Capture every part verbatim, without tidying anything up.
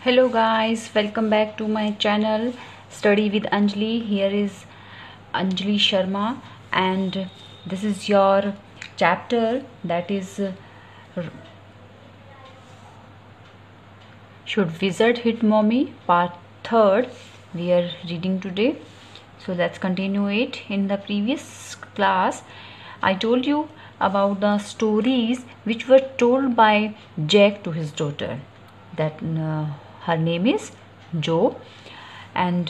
Hello guys, welcome back to my channel Study with Anjali. Here is Anjali Sharma and this is your chapter that is uh, Should Wizard Hit Mommy part third we are reading today. So let's continue it. In the previous class I told you about the stories which were told by Jack to his daughter. That uh, her name is जो and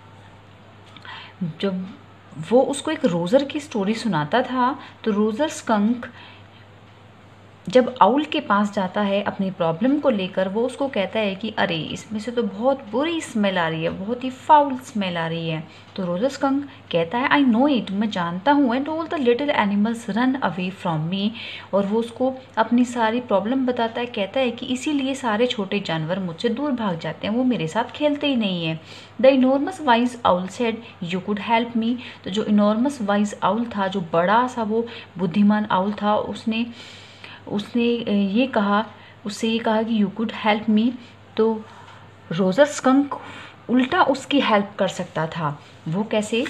जब वो उसको एक रोज़र की story सुनाता था तो रोज़र skunk जब आउल के पास जाता है अपनी प्रॉब्लम को लेकर, वो उसको कहता है कि अरे इसमें से तो बहुत बुरी स्मेल आ रही है, बहुत ही फाउल स्मेल आ रही है। तो रोज़र स्कंक कहता है आई नो इट, मैं जानता हूँ, and all the little animals run away from me. और वो उसको अपनी सारी प्रॉब्लम बताता है, कहता है कि इसीलिए सारे छोटे जानवर मुझसे दूर भाग जाते हैं, वो मेरे साथ खेलते ही नहीं है। The enormous wise owl said you could help me. तो जो इनॉर्मस वाइज आउल था, जो बड़ा सा वो बुद्धिमान आउल था, उसने उसने ये कहा उससे ये कहा कि यू कुड हेल्प मी। तो रोज़र स्कंक उल्टा उसकी हेल्प कर सकता था। वो कैसे?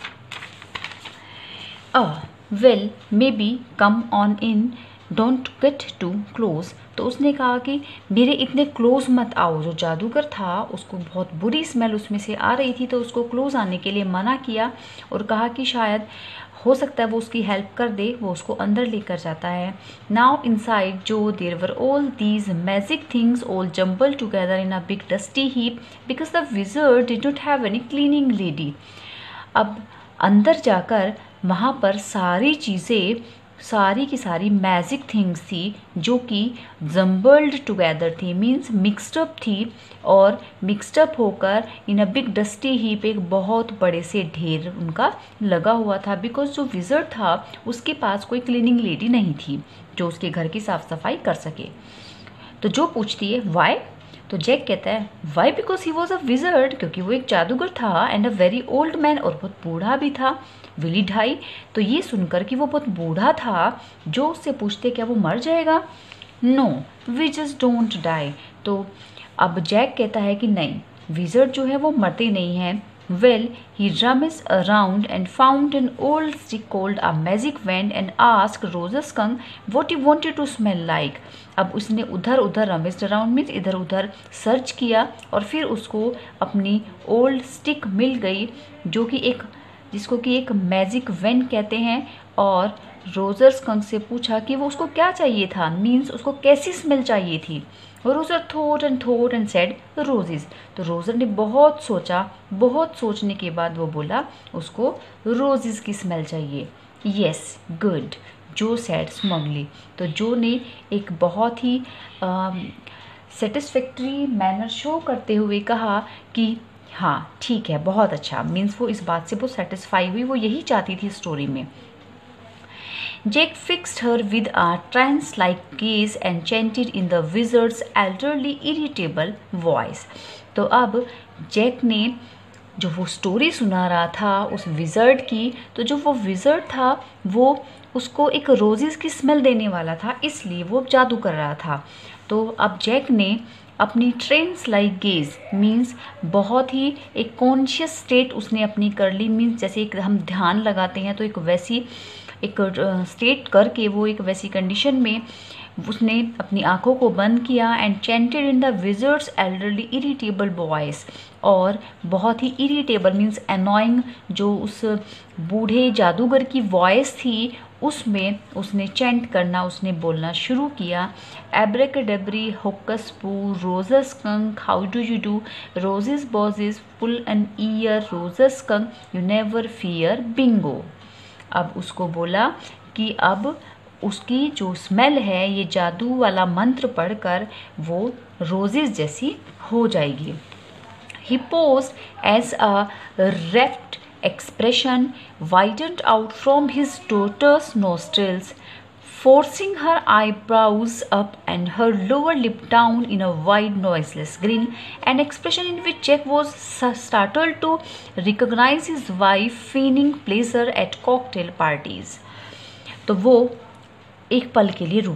Ah well maybe come on in, don't get too close. तो उसने कहा कि मेरे इतने क्लोज मत आओ। जो जादूगर था उसको बहुत बुरी स्मेल उसमें से आ रही थी, तो उसको क्लोज आने के लिए मना किया और कहा कि शायद हो सकता है वो उसकी हेल्प कर दे। वो उसको अंदर लेकर जाता है। नाउ इनसाइड जो there were all these magic things all jumbled together in a big dusty heap because the wizard did not have any cleaning lady. अब अंदर जाकर वहाँ पर सारी चीज़ें, सारी की सारी मैजिक थिंग्स थी जो कि जम्बल्ड टुगेदर थी, मीन्स मिक्सड अप थी, और मिक्सड अप होकर in a big dusty heap एक बहुत बड़े से ढेर उनका लगा हुआ था। बिकॉज जो विज़र्ड था उसके पास कोई क्लीनिंग लेडी नहीं थी जो उसके घर की साफ सफाई कर सके। तो जो पूछती है वाई, तो जैक कहता है why because he was a wizard, क्योंकि वो एक जादूगर था, and a very old man, और बहुत बूढ़ा भी था। विली ढाई। तो ये सुनकर कि वो बहुत बूढ़ा था, जो उससे पूछते क्या वो मर जाएगा? No we just don't die. तो अब जैक कहता है कि नहीं, विजर्ड जो है वो मरते नहीं हैं। Well he rummaged around and found an old stick called a magic wand and asked Roger Skunk what he wanted to smell like. अब उसने उधर उधर रमेज अराउंड मीन्स इधर उधर सर्च किया और फिर उसको अपनी ओल्ड स्टिक मिल गई, जो कि एक जिसको कि एक मैजिक वेन कहते हैं। और रोजर स्कंक से पूछा कि वो उसको क्या चाहिए था, मीन्स उसको कैसी स्मेल चाहिए थी। Roger thought and thought and said roses. तो रोजर ने बहुत सोचा, बहुत सोचने के बाद वो बोला उसको रोजेस की स्मेल चाहिए। Yes good, Jo said smugly. तो जो ने एक बहुत ही सेटिस्फैक्ट्री मैनर शो करते हुए कहा कि हाँ ठीक है, बहुत अच्छा, मीन्स वो इस बात से बहुत सेटिस्फाई हुई, वो यही चाहती थी स्टोरी में। Jack fixed her with a trance-like gaze and chanted in the wizard's elderly, irritable voice. तो अब जैक ने जो वो स्टोरी सुना रहा था उस विज़र्ड की, तो जो वो विज़र्ड था वो उसको एक रोजेस की स्मेल देने वाला था, इसलिए वो जादू कर रहा था। तो अब जैक ने अपनी ट्रेंस लाइक गेज, मीन्स बहुत ही एक कॉन्शियस स्टेट उसने अपनी कर ली, मीन्स जैसे एक हम ध्यान लगाते हैं तो एक वैसी एक स्टेट करके वो एक वैसी कंडीशन में उसने अपनी आंखों को बंद किया and chanted in the wizard's elderly irritable voice. और बहुत ही इरिटेबल मीन्स एनॉइंग जो उस बूढ़े जादूगर की वॉइस थी उसमें उसने चैंट करना, उसने बोलना शुरू किया। Abracadabry hocus poo Roger Skunk how do you do, roses boses pull an ear Roger Skunk you never fear bingo. अब उसको बोला कि अब उसकी जो स्मेल है ये जादू वाला मंत्र पढ़कर वो रोजेस जैसी हो जाएगी। He paused as a rapt expression widened out from his daughter's nostrils, forcing her eyebrows up and her lower lip down in a wide noiseless grin, an expression in which Jack was startled to recognize his wife feigning pleasure at cocktail parties. तो वो एक पल के लिए रुका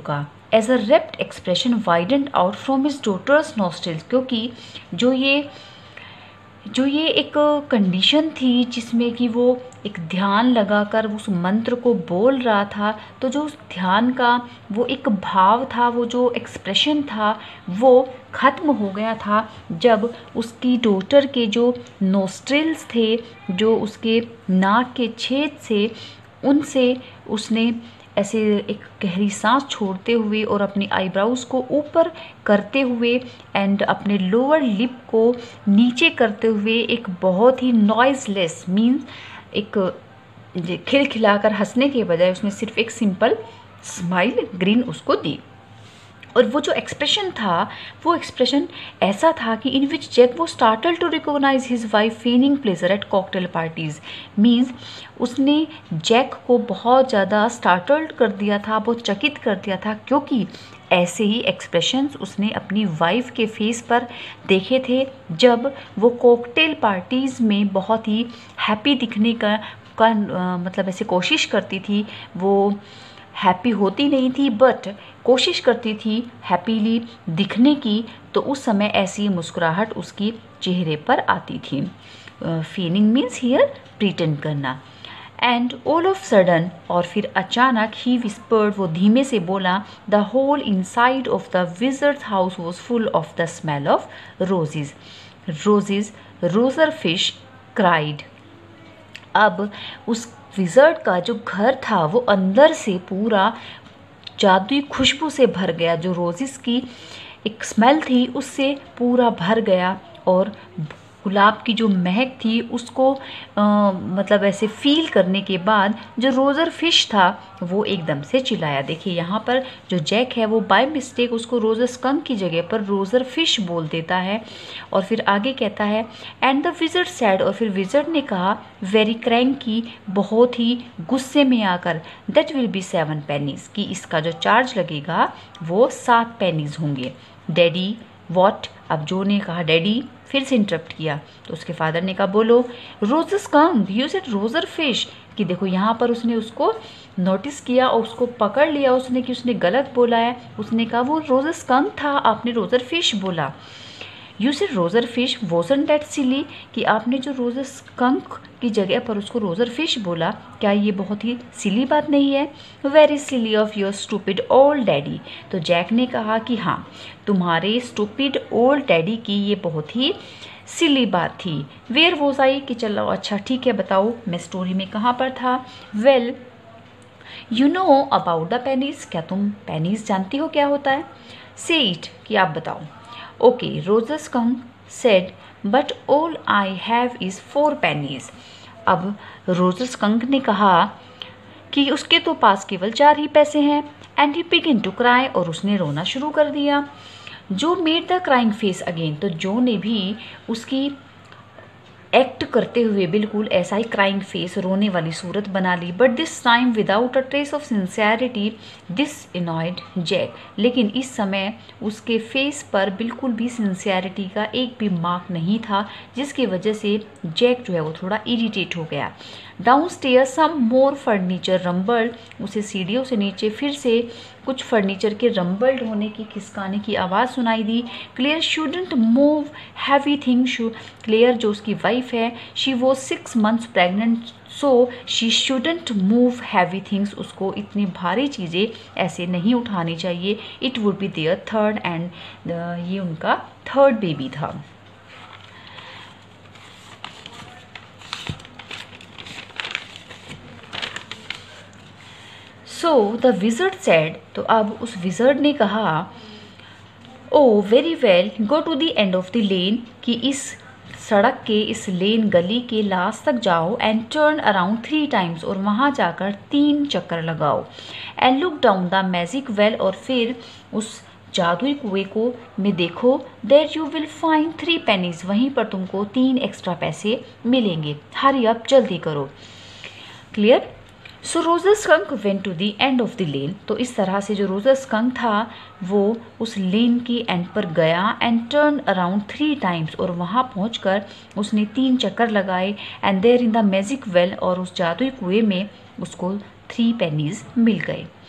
as a rapt expression widened out from his daughter's nostrils, क्योंकि जो ये जो ये एक कंडीशन थी जिसमें कि वो एक ध्यान लगाकर उस मंत्र को बोल रहा था, तो जो उस ध्यान का वो एक भाव था, वो जो एक्सप्रेशन था, वो ख़त्म हो गया था जब उसकी डॉटर के जो नोस्ट्रिल्स थे, जो उसके नाक के छेद से, उनसे उसने ऐसे एक गहरी सांस छोड़ते हुए और अपनी आईब्राउज को ऊपर करते हुए एंड अपने लोअर लिप को नीचे करते हुए एक बहुत ही नॉइजलेस मीन्स एक खिलखिलाकर हंसने के बजाय उसने सिर्फ एक सिंपल स्माइल ग्रीन उसको दी। और वो जो एक्सप्रेशन था वो एक्सप्रेशन ऐसा था कि इन विच जैक वो startle to recognise his wife feigning pleasure at cocktail parties, means उसने जैक को बहुत ज़्यादा स्टार्टल्ड कर दिया था, बहुत चकित कर दिया था, क्योंकि ऐसे ही एक्सप्रेशंस उसने अपनी वाइफ के फेस पर देखे थे जब वो कॉकटेल पार्टीज़ में बहुत ही हैप्पी दिखने का, का आ, मतलब ऐसे कोशिश करती थी। वो हैप्पी होती नहीं थी बट कोशिश करती थी हैप्पीली दिखने की, तो उस समय ऐसी मुस्कुराहट उसकी चेहरे पर आती थी। फेनिंग मीन्स हियर प्रिटेंड करना। एंड ऑल ऑफ सडन, और फिर अचानक, ही विस्पर्ड, वो धीमे से बोला, the whole inside of the wizard house was full of the smell of roses roses Roger Fish cried. अब उस विजर्ड का जो घर था वो अंदर से पूरा जादुई खुशबू से भर गया, जो रोजेस की एक स्मेल थी उससे पूरा भर गया, और गुलाब की जो महक थी उसको आ, मतलब ऐसे फील करने के बाद जो रोज़र फिश था वो एकदम से चिल्लाया। देखिए यहाँ पर जो जैक है वो बाय मिस्टेक उसको रोज़र स्कंक की जगह पर रोज़र फिश बोल देता है, और फिर आगे कहता है एंड द विज़र्ड सैड, और फिर विज़र्ड ने कहा वेरी क्रैंकी, बहुत ही गुस्से में आकर, that will be seven pennies, कि इसका जो चार्ज लगेगा वो सात पेनीज होंगे। डैडी वॉट, अब जो ने कहा डैडी, फिर से इंटरप्ट किया, तो उसके फादर ने कहा बोलो Roger Skunk, you said Roger Fish, कि देखो यहाँ पर उसने उसको नोटिस किया और उसको पकड़ लिया उसने कि उसने गलत बोला है। उसने कहा वो रोज़र स्कंक था, आपने रोज़र फिश बोला। You said Roger Fish, wasn't that silly, कि आपने जो रोज़र स्कंक की जगह पर उसको रोज़र फिश बोला, क्या ये बहुत ही सिली बात नहीं है? Very silly of your stupid old daddy, तो जैक ने कहा कि हाँ, तुम्हारे स्टूपिड ओल्ड डैडी की ये बहुत ही सिली बात थी। वेयर वॉज आई, कि चलो अच्छा ठीक है बताओ मैं स्टोरी में कहाँ पर था। Well you know about the pennies, क्या तुम पेनीज जानती हो क्या होता है? से इट, कि आप बताओ। Okay, Roger Skunk said but all I have is four pennies. अब रोज़र स्कंक ने कहा कि उसके तो पास केवल चार ही पैसे हैं। And he begin to cry, और उसने रोना शुरू कर दिया। Jo made the crying face again, तो जो ने भी उसकी एक्ट करते हुए बिल्कुल ऐसा ही क्राइंग फेस, रोने वाली सूरत बना ली। But this time without a trace of sincerity this annoyed Jack, लेकिन इस समय उसके फेस पर बिल्कुल भी सिंसियरिटी का एक भी मार्क नहीं था, जिसकी वजह से जैक जो है वो थोड़ा इरिटेट हो गया। Down stair some more furniture rumbled, उसे सीढ़ियों से नीचे फिर से कुछ फर्नीचर के रंबल्ड होने की, खिसकाने की आवाज़ सुनाई दी। Clare shouldn't move heavy thing, शू क्लेयर जो उसकी वाइफ है, she was six months pregnant, so she shouldn't move heavy things, उसको इतनी भारी चीज़ें ऐसे नहीं उठानी चाहिए। It would be their third, एंड ये उनका थर्ड बेबी था। सो द विजर्ड सेड, तो अब उस विजर्ड ने कहा oh very well go to the end of the lane, कि इस सड़क के इस लेन गली के लास्ट तक जाओ, and turn around three times, और वहाँ जाकर तीन चक्कर लगाओ। And look down the magic well, और फिर उस जादुई कुएं को में देखो। There you will find three pennies, वहीं पर तुमको तीन एक्स्ट्रा पैसे मिलेंगे। हरी अप, जल्दी करो। Clear? So Roger Skunk went to the end of the lane, तो इस तरह से जो रोज़र स्कंक था वो उस लेन की एंड पर गया, and turn around three times, और वहाँ पहुंचकर उसने तीन चक्कर लगाए। And there in the magic well, और उस जादुई कुएं में उसको थ्री पेनीज मिल गए।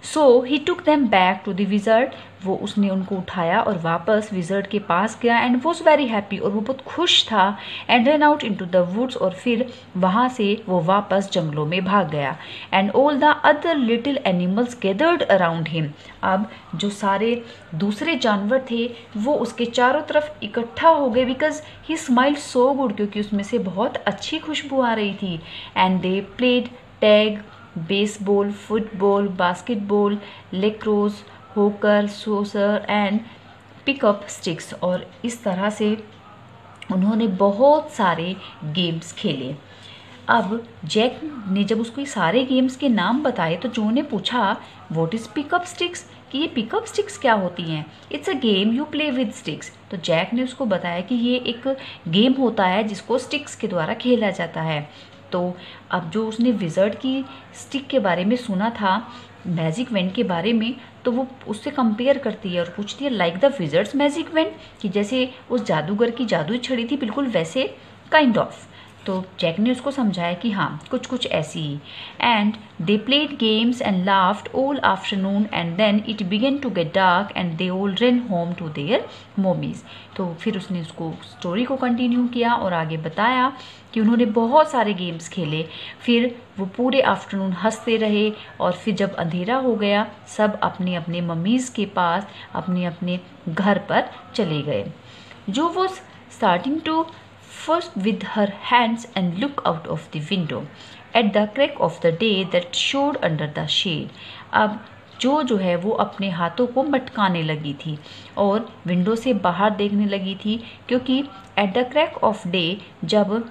So he took them back to the wizard, वो उसने उनको उठाया और वापस विजर्ड के पास गया एंड वॉज वेरी हैप्पी, और वो बहुत खुश था। And run out into the woods, और फिर वहाँ से वो वापस जंगलों में भाग गया। And all the other little animals gathered around him, अब जो सारे दूसरे जानवर थे वो उसके चारों तरफ इकट्ठा हो गए, because he smiled so good, क्योंकि उसमें से बहुत अच्छी खुशबू आ रही थी। And they played tag, baseball, football, basketball, lacrosse, hockey, soccer and pickup sticks, और इस तरह से उन्होंने बहुत सारे गेम्स खेले। अब जैक ने जब उसको ये सारे गेम्स के नाम बताए तो जो ने पूछा व्हाट इज़ पिकअप स्टिक्स, कि ये पिकअप स्टिक्स क्या होती हैं। It's a game you play with sticks. तो जैक ने उसको बताया कि ये एक गेम होता है जिसको स्टिक्स के द्वारा खेला जाता है। तो अब जो उसने विजर्ड की स्टिक के बारे में सुना था, मैजिक वेंड के बारे में, तो वो उससे कंपेयर करती है और पूछती है like the wizard's magic wand, कि जैसे उस जादूगर की जादुई छड़ी थी बिल्कुल वैसे काइंड ऑफ। तो जैक ने उसको समझाया कि हाँ कुछ कुछ ऐसी ही। And they played games and laughed all afternoon and then it began to get dark and they all run home to their mommies. तो फिर उसने उसको स्टोरी को कंटिन्यू किया और आगे बताया कि उन्होंने बहुत सारे गेम्स खेले, फिर वो पूरे आफ्टरनून हंसते रहे, और फिर जब अंधेरा हो गया सब अपने अपने मम्मीज़ के पास अपने अपने घर पर चले गए। Jo was starting to first with her hands and look out of the window at the crack of the day that showed under the shade। अब जो जो है वो अपने हाथों को मटकाने लगी थी और विंडो से बाहर देखने लगी थी, क्योंकि at the crack of day, जब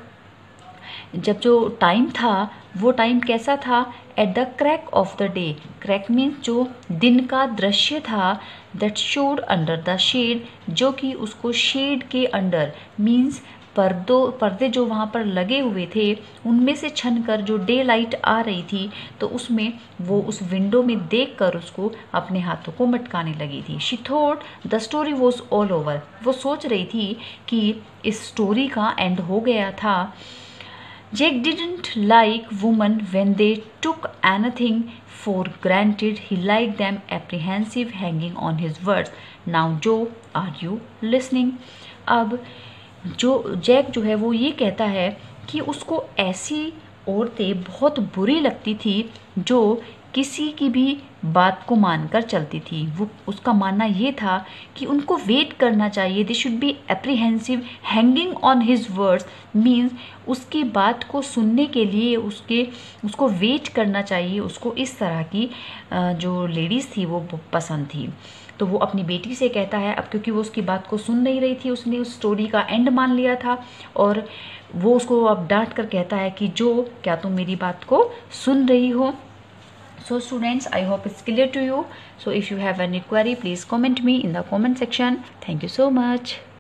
जब जो टाइम था वो टाइम कैसा था, at the crack of the day. Crack means जो दिन का दृश्य था, that showed under the shade, जो कि उसको शेड के अंडर मीन्स पर्दों पर्दे जो वहाँ पर लगे हुए थे उनमें से छन कर जो डे लाइट आ रही थी, तो उसमें वो उस विंडो में देखकर उसको अपने हाथों को मटकाने लगी थी। She thought the story was all over, वो सोच रही थी कि इस स्टोरी का एंड हो गया था। Jack didn't like woman when they took anything for granted, he like them apprehensive hanging on his words. Now Jo are you listening. अब जो जैक जो है वो ये कहता है कि उसको ऐसी औरतें बहुत बुरी लगती थी जो किसी की भी बात को मानकर चलती थी। वो उसका मानना ये था कि उनको वेट करना चाहिए, they should be apprehensive hanging on his words, means उसकी बात को सुनने के लिए उसके उसको वेट करना चाहिए। उसको इस तरह की जो लेडीज़ थी वो पसंद थी। तो वो अपनी बेटी से कहता है, अब क्योंकि वो उसकी बात को सुन नहीं रही थी, उसने उस स्टोरी का एंड मान लिया था, और वो उसको अब डांट कर कहता है कि जो क्या तुम मेरी बात को सुन रही हो। So students, I hope it's clear to you. So if you have any query, please comment me in the comment section. Thank you so much.